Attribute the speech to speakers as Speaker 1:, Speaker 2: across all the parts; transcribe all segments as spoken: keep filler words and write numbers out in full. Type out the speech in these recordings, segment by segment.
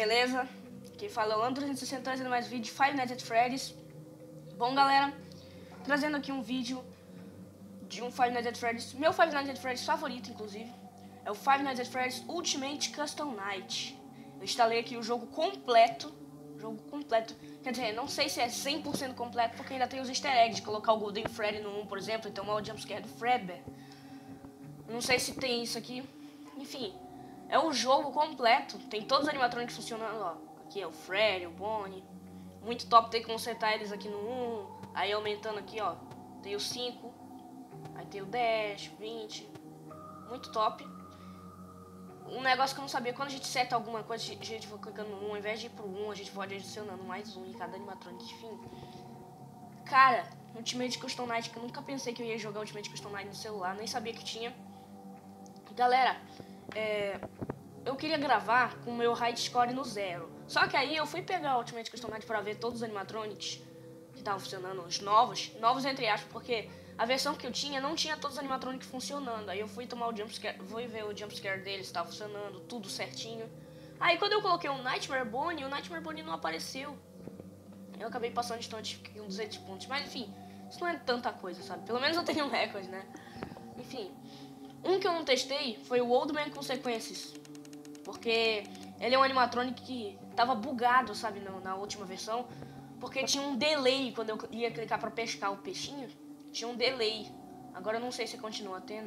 Speaker 1: beleza? Quem fala é o Andro trezentos e sessenta, trazendo mais vídeo de Five Nights at Freddy's. Bom, galera, trazendo aqui um vídeo de um Five Nights at Freddy's, meu Five Nights at Freddy's favorito, inclusive. É o Five Nights at Freddy's Ultimate Custom Night. Eu instalei aqui o jogo completo, jogo completo. Quer dizer, não sei se é cem por cento completo, porque ainda tem os easter eggs, de colocar o Golden Freddy no um, por exemplo, então é o jumpscare do Fredbear. Não sei se tem isso aqui. Enfim, é um jogo completo. Tem todos os animatronics funcionando, ó. Aqui é o Freddy, o Bonnie. Muito top ter que consertar eles aqui no um. Aí aumentando aqui, ó. Tem o cinco. Aí tem o dez, vinte. Muito top. Um negócio que eu não sabia, quando a gente seta alguma coisa, a gente vai clicando no um, ao invés de ir pro um, a gente pode adicionando mais um em cada animatronic. Enfim. Cara, Ultimate Custom Night, que eu nunca pensei que eu ia jogar Ultimate Custom Night no celular, nem sabia que tinha. Galera, é, eu queria gravar com o meu high score no zero. Só que aí eu fui pegar o Ultimate Custom Night pra ver todos os animatronics que estavam funcionando, os novos, novos entre aspas, porque a versão que eu tinha não tinha todos os animatronics funcionando. Aí eu fui tomar o jumpscare, fui ver o jumpscare deles, estava funcionando, tudo certinho. Aí quando eu coloquei o Nightmare Bonnie, o Nightmare Bonnie não apareceu. Eu acabei passando distante, fiquei com duzentos pontos, mas enfim, isso não é tanta coisa, sabe? Pelo menos eu tenho um recorde, né? Enfim, um que eu não testei foi o Old Man Consequences, porque ele é um animatronic que tava bugado, sabe, na, na última versão, porque tinha um delay quando eu ia clicar pra pescar o peixinho, tinha um delay. Agora eu não sei se continua tendo.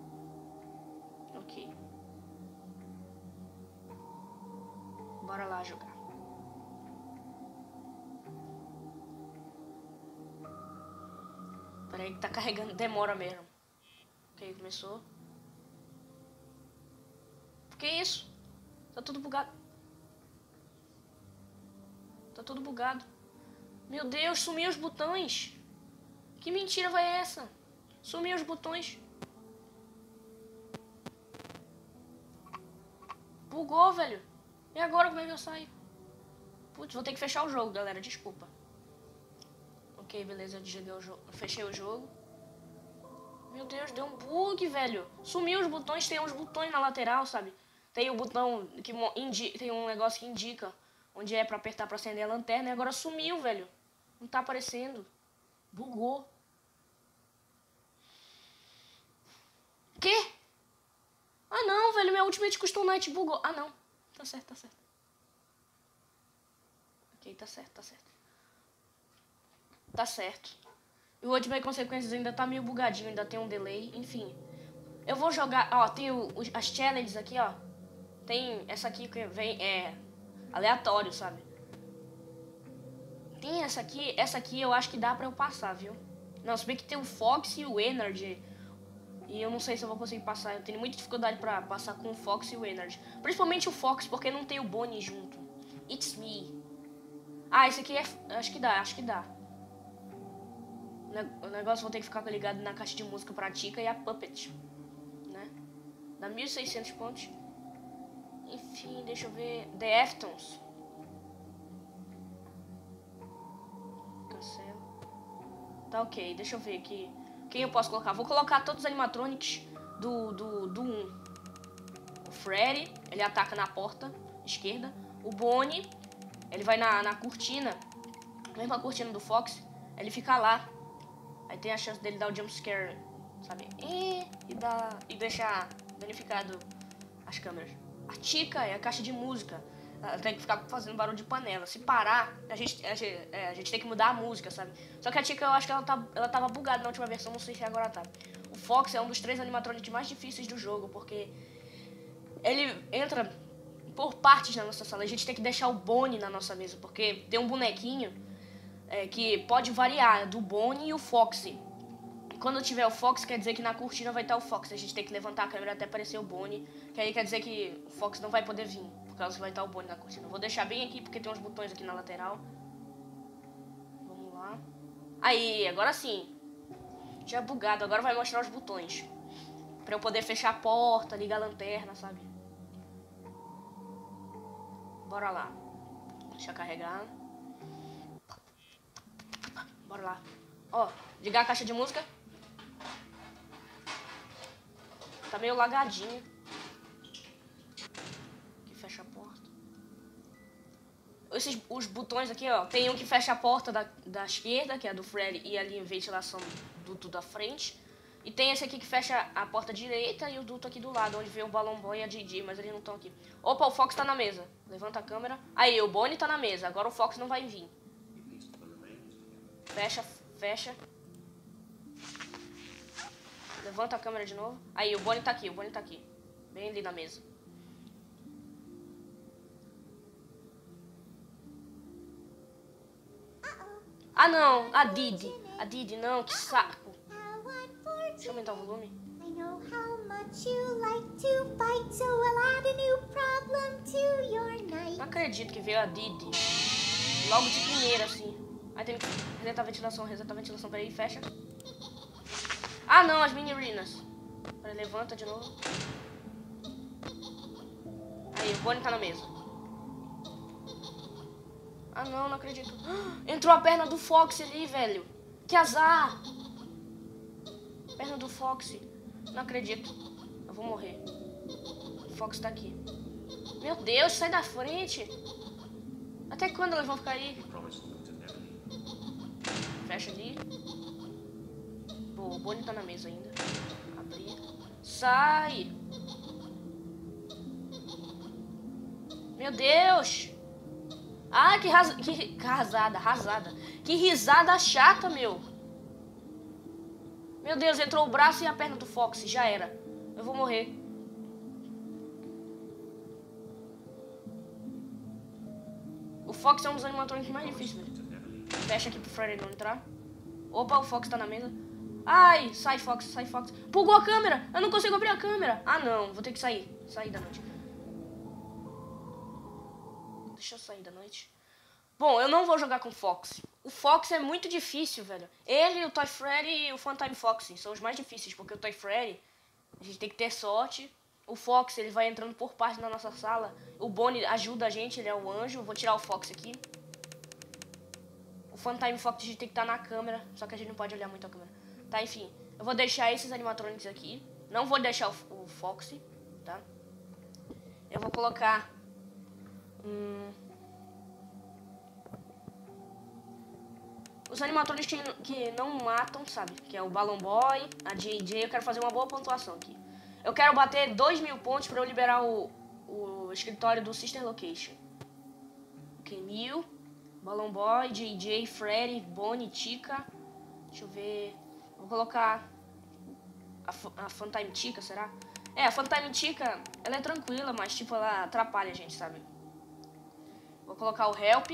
Speaker 1: Ok. Bora lá jogar. Peraí que tá carregando, demora mesmo. Ok, começou. Que isso? Tá tudo bugado. Tá tudo bugado. Meu Deus, sumiu os botões. Que mentira vai essa? Sumiu os botões. Bugou, velho. E agora como é que eu saio? Putz, vou ter que fechar o jogo, galera. Desculpa. Ok, beleza, eu desliguei o jogo. Fechei o jogo. Meu Deus, deu um bug, velho. Sumiu os botões, tem uns botões na lateral, sabe? Tem o botão que indica, tem um negócio que indica onde é pra apertar pra acender a lanterna e agora sumiu, velho. Não tá aparecendo. Bugou. Quê? Ah não, velho, minha Ultimate Custom Night bugou. Ah não, tá certo, tá certo. Ok, tá certo, tá certo. Tá certo. E o Ultimate Consequences ainda tá meio bugadinho, ainda tem um delay, enfim. Eu vou jogar, ó, tem o, as challenges aqui, ó. Tem essa aqui que vem, é aleatório, sabe? Tem essa aqui, essa aqui eu acho que dá pra eu passar, viu? Não, se bem que tem o Fox e o Energy. E eu não sei se eu vou conseguir passar. Eu tenho muita dificuldade pra passar com o Fox e o Energy. Principalmente o Fox, porque não tem o Bonnie junto. It's me. Ah, esse aqui é... Acho que dá, acho que dá. O negócio vou ter que ficar ligado na caixa de música pra Tika e a Puppet. Né? Dá mil e seiscentos pontos. Enfim, deixa eu ver. The Aftons. Cancela. Tá ok, deixa eu ver aqui. Quem eu posso colocar? Vou colocar todos os animatronics do, do, do um. O Freddy, ele ataca na porta esquerda. O Bonnie, ele vai na, na cortina. Mesma cortina do Fox. Ele fica lá. Aí tem a chance dele dar o jumpscare, sabe? E, e, dar, e deixar danificado as câmeras. A Tika é a caixa de música. Ela tem que ficar fazendo barulho de panela. Se parar, a gente, a gente, é, a gente tem que mudar a música, sabe? Só que a Tika, eu acho que ela, tá, ela tava bugada na última versão, não sei se agora tá. O Fox é um dos três animatronics mais difíceis do jogo, porque ele entra por partes na nossa sala. A gente tem que deixar o Bonnie na nossa mesa, porque tem um bonequinho é, que pode variar do Bonnie e o Foxy. Quando tiver o Fox, quer dizer que na cortina vai estar o Fox. A gente tem que levantar a câmera até aparecer o Bonnie, que aí quer dizer que o Fox não vai poder vir, por causa que vai estar o Bonnie na cortina. Vou deixar bem aqui, porque tem uns botões aqui na lateral. Vamos lá. Aí, agora sim. Já é bugado, agora vai mostrar os botões. Pra eu poder fechar a porta, ligar a lanterna, sabe? Bora lá. Deixa eu carregar. Bora lá. Ó, ligar a caixa de música. Tá meio lagadinho. Aqui fecha a porta. Esses, os botões aqui, ó. Tem um que fecha a porta da, da esquerda, que é a do Freddy, e ali em ventilação do duto da frente. E tem esse aqui que fecha a porta direita e o duto aqui do lado, onde vem o Balloon Boy e a J J, mas eles não estão aqui. Opa, o Fox tá na mesa. Levanta a câmera. Aí, o Bonnie tá na mesa. Agora o Fox não vai vir. Fecha, fecha. Levanta a câmera de novo. Aí, o Bonnie tá aqui, o Bonnie tá aqui. Bem ali na mesa. Ah, não. A Didi. A Didi, não. Que saco. Deixa eu aumentar o volume. Não acredito que veio a Didi. Logo de primeira, assim. Aí tem que resetar a ventilação, resetar a ventilação. Peraí, fecha. Ah, não. As mini-rinas. Peraí, levanta de novo. Aí, o Bonnie tá na mesa. Ah, não, não acredito. Entrou a perna do Fox ali, velho. Que azar. Perna do Fox. Não acredito. Eu vou morrer. O Fox tá aqui. Meu Deus, sai da frente. Até quando elas vão ficar aí? Fecha ali. Pô, o Bonnie tá na mesa ainda. Abrir. Sai. Meu Deus. Ah, que, ras... que rasada, rasada. Que risada chata, meu. Meu Deus, entrou o braço e a perna do Fox. Já era. Eu vou morrer. O Fox é um dos animatrônicos mais difíceis, velho. Fecha aqui pro Freddy não entrar. Opa, o Fox tá na mesa. Ai, sai Fox, sai Fox. Bugou a câmera. Eu não consigo abrir a câmera. Ah, não. Vou ter que sair. Sair da noite. Deixa eu sair da noite. Bom, eu não vou jogar com o Fox. O Fox é muito difícil, velho. Ele, o Toy Freddy e o Funtime Fox são os mais difíceis, porque o Toy Freddy, a gente tem que ter sorte. O Fox, ele vai entrando por parte na nossa sala. O Bonnie ajuda a gente, ele é o anjo. Vou tirar o Fox aqui. O Funtime Fox a gente tem que estar na câmera, só que a gente não pode olhar muito a câmera. Tá, enfim. Eu vou deixar esses animatronics aqui. Não vou deixar o, o Fox, tá? Eu vou colocar... Hum, os animatrônicos que, que não matam, sabe? Que é o Balloon Boy, a J J. Eu quero fazer uma boa pontuação aqui. Eu quero bater dois mil pontos para eu liberar o, o escritório do Sister Location. Ok, mil. Balloon Boy, J J, Freddy, Bonnie, Chica. Deixa eu ver. Vou colocar a, a Funtime Chica, será? É, a Funtime Chica, ela é tranquila, mas tipo, ela atrapalha a gente, sabe? Vou colocar o Help.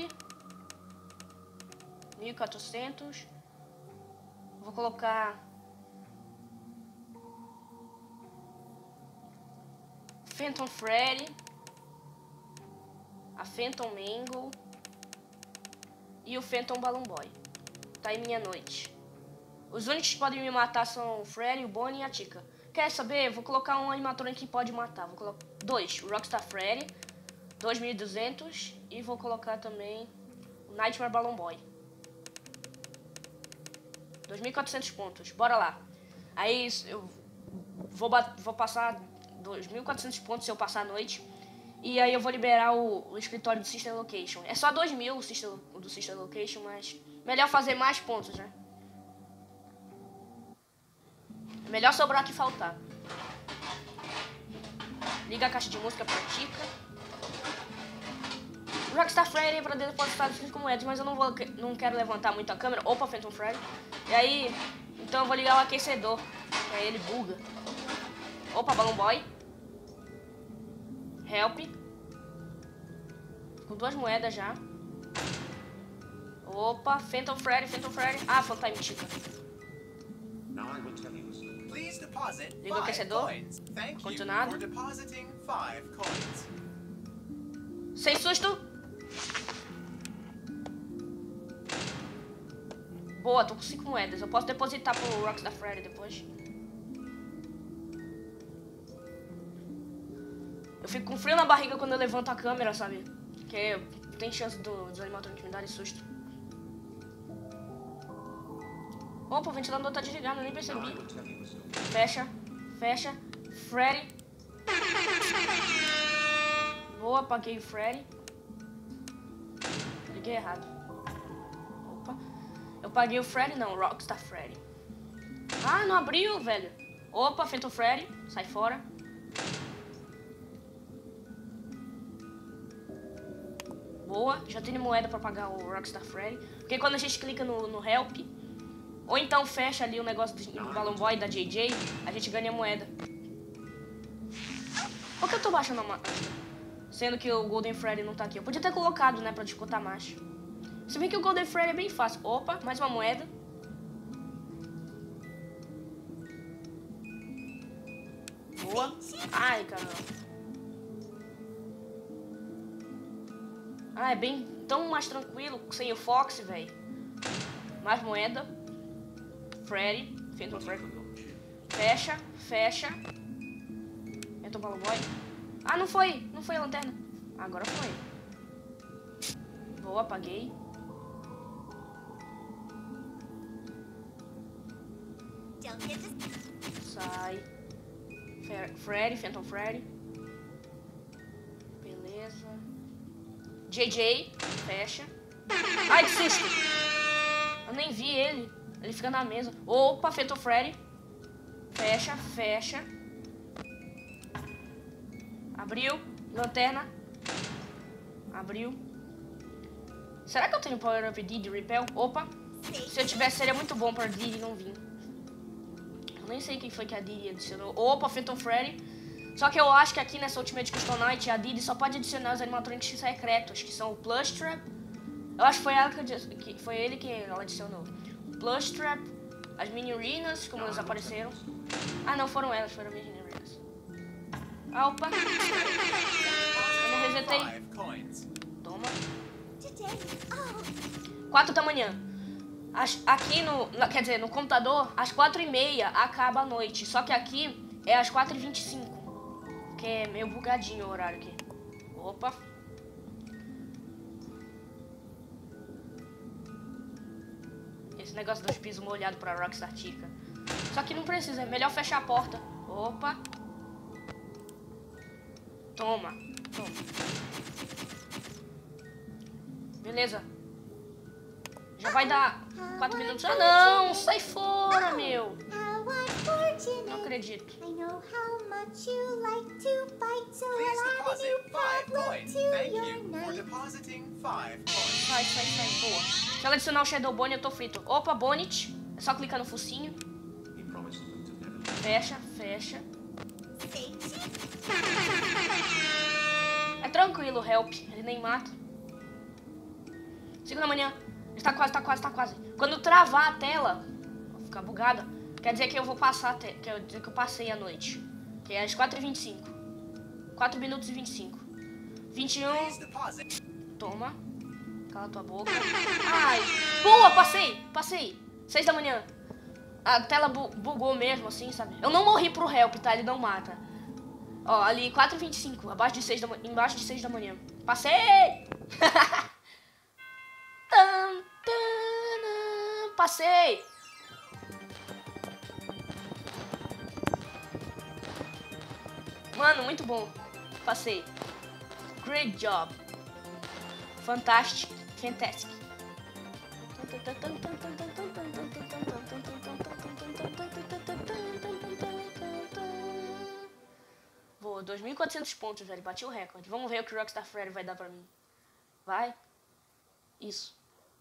Speaker 1: mil e quatrocentos. Vou colocar Phantom Freddy, a Phantom Mangle e o Phantom Balloon Boy. Tá aí minha noite. Os únicos que podem me matar são o Freddy, o Bonnie e a Chica. Quer saber? Vou colocar um animatrônico que pode matar. Vou colocar dois, o Rockstar Freddy, dois mil e duzentos, e vou colocar também o Nightmare Balloon Boy. dois mil e quatrocentos pontos. Bora lá. Aí eu vou, vou passar dois mil e quatrocentos pontos se eu passar a noite. E aí eu vou liberar o, o escritório do Sister Location. É só dois mil o Sister, do Sister Location, mas melhor fazer mais pontos, né? É melhor sobrar que faltar. Liga a caixa de música pra Chica. O Rockstar Freddy é pra depositar cinco moedas, mas eu não, vou, não quero levantar muito a câmera. Opa, Phantom Freddy. E aí, então eu vou ligar o aquecedor, que aí ele buga. Opa, Balloon Boy. Help. Com duas moedas já. Opa, Phantom Freddy, Phantom Freddy. Ah, Funtime Chica. Liga o aquecedor. Continuado. Sem susto. Boa, tô com cinco moedas. Eu posso depositar pro Rockstar Freddy depois. Eu fico com frio na barriga quando eu levanto a câmera, sabe? Porque tem chance do, dos animatrônicos me darem susto. Opa, o ventilador tá desligado, eu nem percebi. Fecha, fecha. Freddy. Boa, apaguei o Freddy. paguei errado. Opa. Eu paguei o Freddy, não. Rockstar Freddy. Ah, não abriu, velho. Opa, Phantom Freddy. Sai fora. Boa. Já tenho moeda pra pagar o Rockstar Freddy. Porque quando a gente clica no, no Help, ou então fecha ali o negócio do Balloon Boy da J J, a gente ganha moeda. Por que eu tô baixando a máquina? Sendo que o Golden Freddy não tá aqui. Eu podia ter colocado, né, pra dificultar mais. Se bem que o Golden Freddy é bem fácil. Opa, mais uma moeda. Boa. Ai, caramba. Ah, é bem tão mais tranquilo sem o Fox, velho. Mais moeda. Freddy. Phantom Freddy. Fecha, fecha. Entra o Balloon Boy. Ah, não foi. Não foi a lanterna. Agora foi. Boa, apaguei. Sai. Freddy, Phantom Freddy. Beleza. J J, fecha. Ai, que susto. Eu nem vi ele. Ele fica na mesa. Opa, Phantom Freddy. Fecha, fecha. Abriu. Lanterna. Abriu. Será que eu tenho Power Up Didi Repel? Opa. Se eu tivesse, seria muito bom pra Didi não vir. Eu nem sei quem foi que a Didi adicionou. Opa, Phantom Freddy. Só que eu acho que aqui nessa Ultimate Custom Night, a Didi só pode adicionar os animatronics secretos, que são o Plush Trap. Eu acho que foi, ela que, que foi ele que ela adicionou. Plush Trap, as Mini Arenas, como elas apareceram. Ah, não, foram elas, foram as Mini Arenas. Ah, opa. Eu não resetei. Toma. Quatro da manhã. As, aqui no, quer dizer, no computador, às quatro e meia acaba a noite. Só que aqui é às quatro e vinte e cinco. Que é meio bugadinho o horário aqui. Opa. Esse negócio dos pisos molhados pra Rockstar Chica. Só que não precisa, é melhor fechar a porta. Opa. Toma. Toma. Beleza. Já vai dar quatro minutos. Ah, não! Sai fora, meu! Não acredito. Sai, sai, sai. Boa. Se ela adicionar o Shadow Bonnie, eu tô frito. Opa, Bonnet. É só clicar no focinho. Fecha, fecha. É tranquilo, Help. Ele nem mata. Cinco da manhã. Está quase, tá quase, tá quase. Quando travar a tela, ficar bugada, quer dizer que eu vou passar, te... quer dizer que eu passei a noite. Que é às quatro e vinte e cinco. quatro minutos e vinte e cinco. vinte e um. Toma. Cala tua boca. Ai. Boa, passei, passei. seis da manhã. A tela bu bugou mesmo, assim, sabe? Eu não morri pro Help, tá? Ele não mata. Ó, ali quatro e vinte e cinco. Abaixo de seis da manhã. Embaixo de seis da manhã. Passei! Tan, tan, passei! Mano, muito bom. Passei. Great job. Fantastic. Fantastic. Vou, dois mil e quatrocentos pontos, velho. Bati o recorde. Vamos ver o que o Rockstar Freddy vai dar pra mim. Vai. Isso.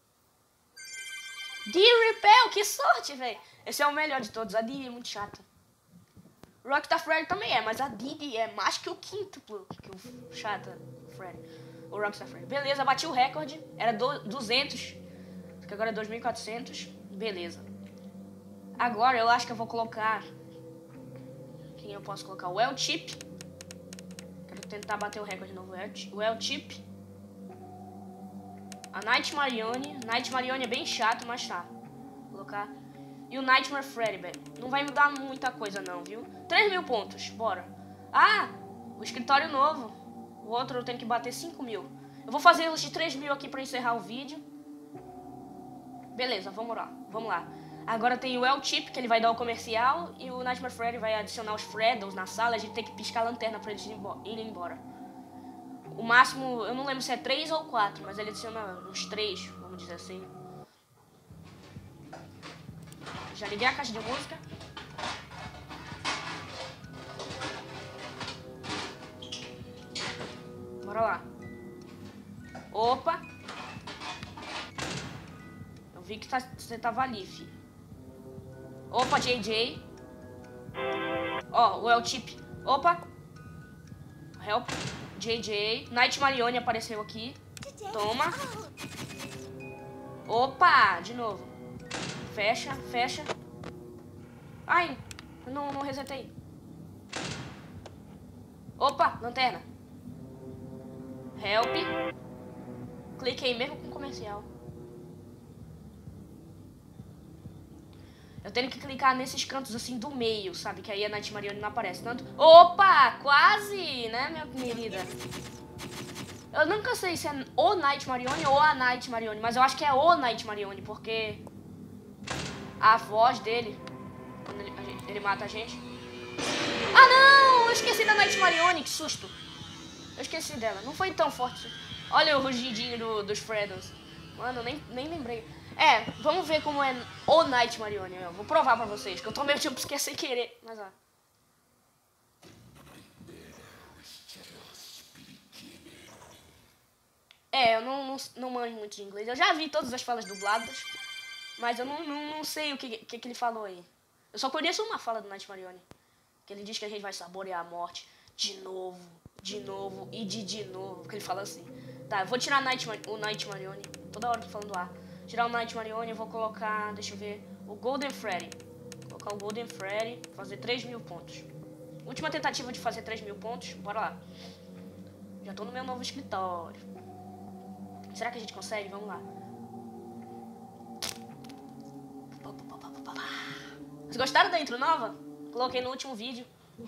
Speaker 1: D-Repel, que sorte, velho. Esse é o melhor de todos. A Didi é muito chata. O Rockstar Freddy também é, mas a Didi é mais que o quíntuplo que o chata Freddy. O Rockstar Freddy. Beleza, bati o recorde. Era duzentos. Que agora é dois mil e quatrocentos. Beleza. Agora eu acho que eu vou colocar... Quem eu posso colocar? O El-Chip. Quero tentar bater o recorde de novo. O El-Chip. A Night Marione. Night Marione é bem chato, mas tá. Vou colocar. E o Nightmare Freddy, velho. Não vai mudar muita coisa não, viu? três mil pontos, bora. Ah, o escritório novo. O outro eu tenho que bater cinco mil. Eu vou fazer os de três mil aqui pra encerrar o vídeo. Beleza, vamos lá. Vamos lá. Agora tem o El-Chip, que ele vai dar o comercial. E o Nightmare Freddy vai adicionar os Freddles na sala. A gente tem que piscar a lanterna pra eles irem embora. O máximo, eu não lembro se é três ou quatro, mas ele adiciona uns três, vamos dizer assim. Já liguei a caixa de música. Bora lá. Opa! Eu vi que tá, você tava ali, filho. Opa, J J. Ó, o El Chip. Opa! Help. J J. Night Marione apareceu aqui. Toma. Opa! De novo. Fecha, fecha. Ai, eu não, não resetei. Opa, lanterna. Help. Cliquei mesmo com comercial. Eu tenho que clicar nesses cantos assim do meio, sabe? Que aí a Night Marione não aparece tanto. Opa! Quase, né, minha querida? Eu nunca sei se é o Night Marione ou a Night Marione, mas eu acho que é o Night Marione, porque a voz dele, quando ele, gente, ele mata a gente. Ah, não! Eu esqueci da Night Marione, que susto. Eu esqueci dela, não foi tão forte. Olha o rugidinho do, dos Freddles. Mano, eu nem, nem lembrei. É, vamos ver como é o Night Marione. Eu vou provar pra vocês, que eu tô meio tipo esqueci sem querer. Mas ó. É, eu não, não, não manjo muito de inglês. Eu já vi todas as falas dubladas, mas eu não, não, não sei o que, que, que ele falou aí. Eu só conheço uma fala do Night Marione. Que ele diz que a gente vai saborear a morte de novo, de novo e de de novo. Que ele fala assim. Tá, eu vou tirar Night, o Night Marione. Toda hora que falando ar. Tirar o Night Marione, eu vou colocar, deixa eu ver, o Golden Freddy. Vou colocar o Golden Freddy, fazer três mil pontos. Última tentativa de fazer três mil pontos, bora lá. Já tô no meu novo escritório. Será que a gente consegue? Vamos lá. Vocês gostaram da intro nova? Coloquei no último vídeo.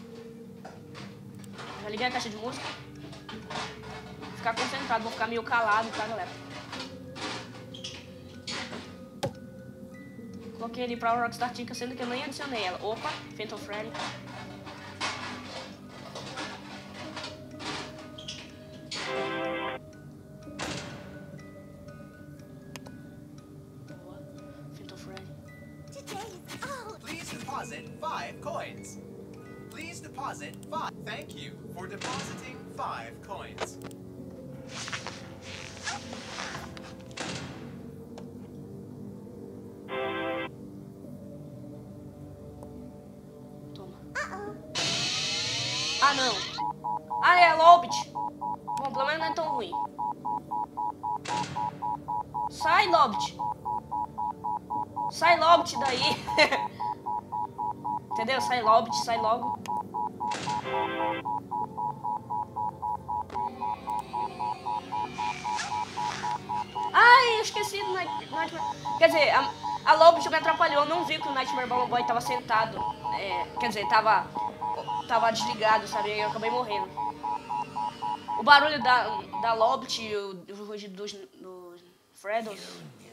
Speaker 1: Já liguei a caixa de música. Vou ficar concentrado, vou ficar meio calado, tá, galera? Coloquei ele pra Rockstar Chica, sendo que eu nem adicionei ela. Opa, Phantom Freddy. Boa, Phantom Freddy.
Speaker 2: Please deposit five coins. Please deposit five. Thank you for depositing five coins.
Speaker 1: Ah, não. Ah, é Lobit. Bom, pelo menos não é tão ruim. Sai, Lobit. Sai, Lobit, daí. Entendeu? Sai, Lobit, sai logo. Ai, eu esqueci do Night, Nightmare. Quer dizer, a, a Lobit me atrapalhou. Não vi que o Nightmare Balloon Boy tava sentado. É, quer dizer, tava... Tava desligado, sabe? E eu acabei morrendo. O barulho da, da Lobit e o, o rugido dos, dos Freddles.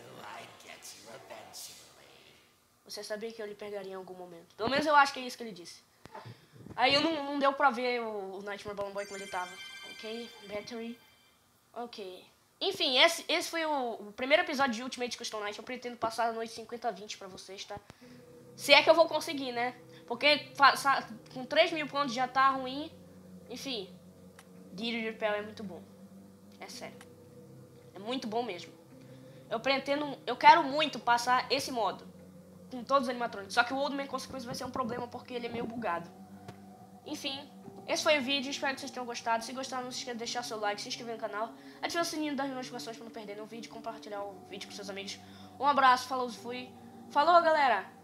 Speaker 1: Você sabia que eu lhe pegaria em algum momento. Pelo menos eu acho que é isso que ele disse. Aí eu não, não deu pra ver o, o Nightmare Balloon Boy como ele tava. Ok, battery. Ok. Enfim, esse, esse foi o, o primeiro episódio de Ultimate Custom Night. Eu pretendo passar a noite cinquenta a vinte pra vocês, tá? Se é que eu vou conseguir, né? Porque com três mil pontos já tá ruim. Enfim, Diário de Repel é muito bom. É sério. É muito bom mesmo. Eu pretendo, eu quero muito passar esse modo com todos os animatrônicos. Só que o Old Man Consequence vai ser um problema porque ele é meio bugado. Enfim, esse foi o vídeo. Espero que vocês tenham gostado. Se gostaram, não se esqueça de deixar seu like, se inscrever no canal, ativar o sininho das notificações para não perder nenhum vídeo, compartilhar o vídeo com seus amigos. Um abraço, falou, fui. Falou, galera!